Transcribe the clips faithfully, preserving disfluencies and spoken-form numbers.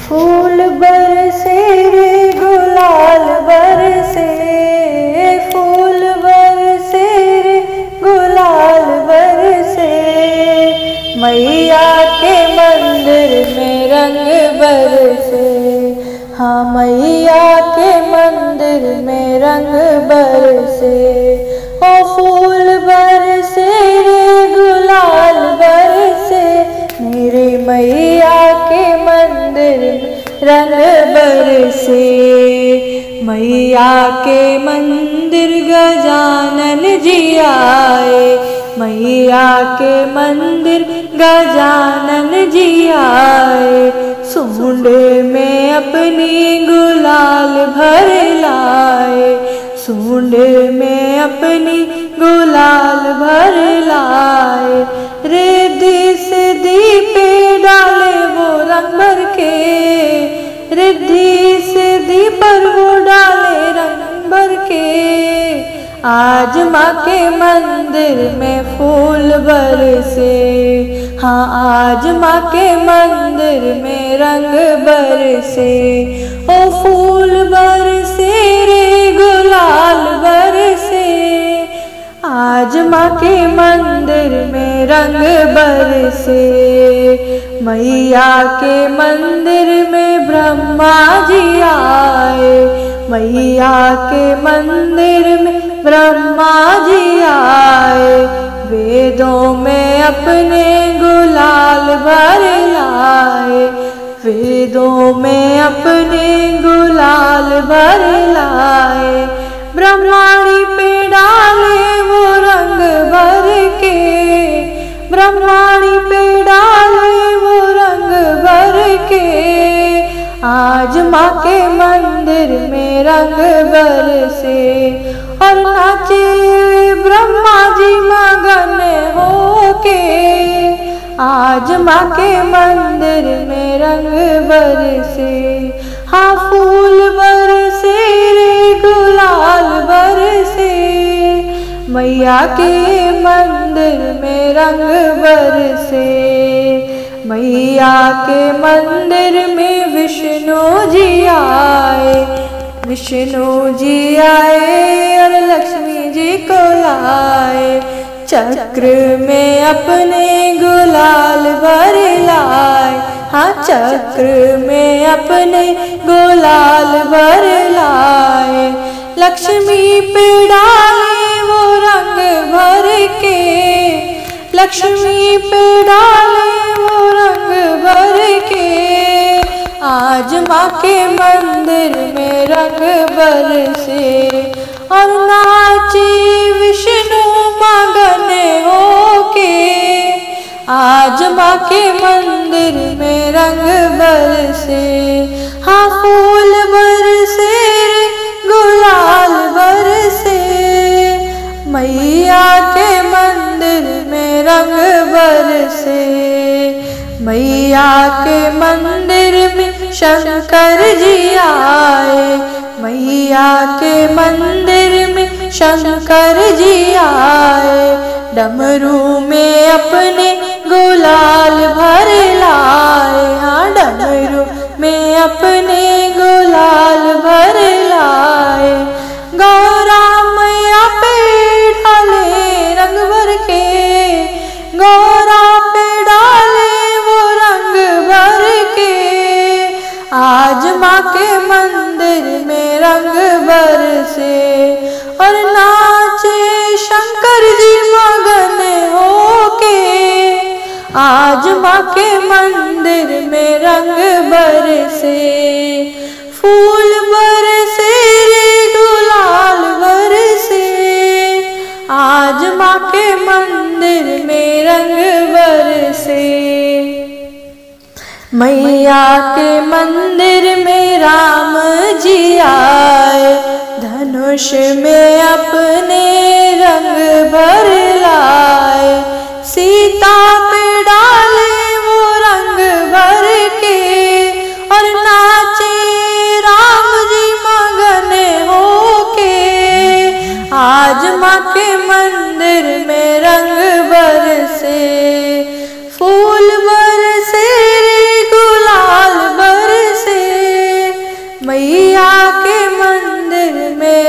फूल बरसे रे गुलाल बरसे, फूल बरसे रे गुलाल बरसे, मैया के मंदिर में रंग बरसे। हाँ मैया के मंदिर में रंग बरसे। ओ फूल बरसे रे गुलाल बरसे, मेरे मैया के मंदिर में रंग बरसे। मैया के मंदिर गजानन जी आए, मैया के मंदिर गजानन जी आए, सूंड में अपनी गुलाल भर लाए, सूंड में अपनी गुलाल भर लाए। रिद्धि सिद्धि पे डाले वो रंग भर के, रिद्धि सिद्धि पर वो डाले रंग भर के। आज माँ के मंदिर में फूल बरसे, हाँ आज माँ के मंदिर में रंग बरसे। ओ फूल बरसे रे गुलाल बरसे, आज माँ के मंदिर में रंग बरसे। मैया के मंदिर में ब्रह्मा जी आए, मैया के मंदिर में ब्रह्मा जी आए, वेदों में अपने गुलाल भर लाए, वेदों में अपने गुलाल भर लाए। ब्रह्माणी पे डाले वो रंग भर के, ब्रह्माणी पे डाले वो रंग भर के। आज माँ के मंदिर में रंग बरसे, और नाचे ब्रह्मा जी मगन होके। आज माँ के मंदिर में रंग बरसे। हाँ फूल बरसे रे गुलाल बरसे, मैया के मंदिर में रंग बरसे। मैया के मंदिर में विष्णु जी आए, विष्णु जी आए और लक्ष्मी जी को लाए, चक्र में अपने गुलाल भर लाए। हाँ चक्र में अपने गुलाल भर लाए, लक्ष्मी पे डाले वो रंग भर के, लक्ष्मी पे डाले वो रंग भर के। आज माँ के मंदिर में रंग बरसे, और नाचे विष्णु मगन होके। आज माँ के मंदिर में रंग बरसे। हाँ फूल बरसे रे गुलाल बरसे, मैया के मंदिर में रंग बरसे। मैया के मंदिर में शंकर जी आए, मैया के मंदिर में शंकर जी आए, डमरू में अपने गुलाल भर लाए। हाँ डमरू में अपने गुलाल भर लाए, गौरा मैया पे डाले रंग भर के, गौरा पे डाले वो रंग भर के। आज माँ के मंदिर में रंग बरसे, और नाचे शंकर जी मगन होके। आज माँ के मंदिर में रंग बरसे। फूल बरसे रे गुलाल बरसे, आज माँ के मंदिर में रंग बरसे। मैया के मंदिर में राम जी आए, धनुष में अपने रंग भर लाए, सीता पे डाले वो रंग भर के। और नाचे राम जी मगन होके। आज माँ के मंदिर में रंग बरसे, फूल बरसे रे गुलाल बरसे।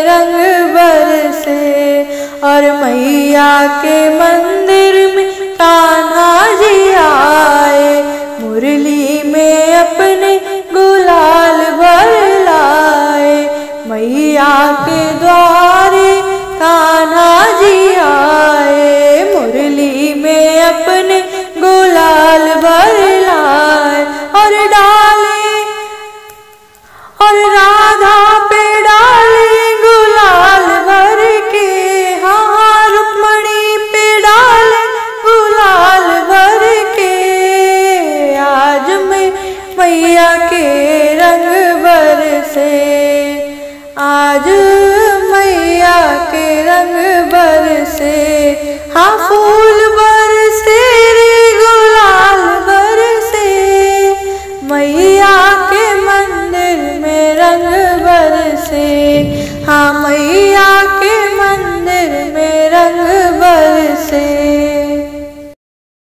रंग बरसे। और मैया के मंदिर में कान्हा जी आए, मुरली में अपने गुलाल भर लाए। मैया के द्वारे कान्हा जी आए, मुरली में अपने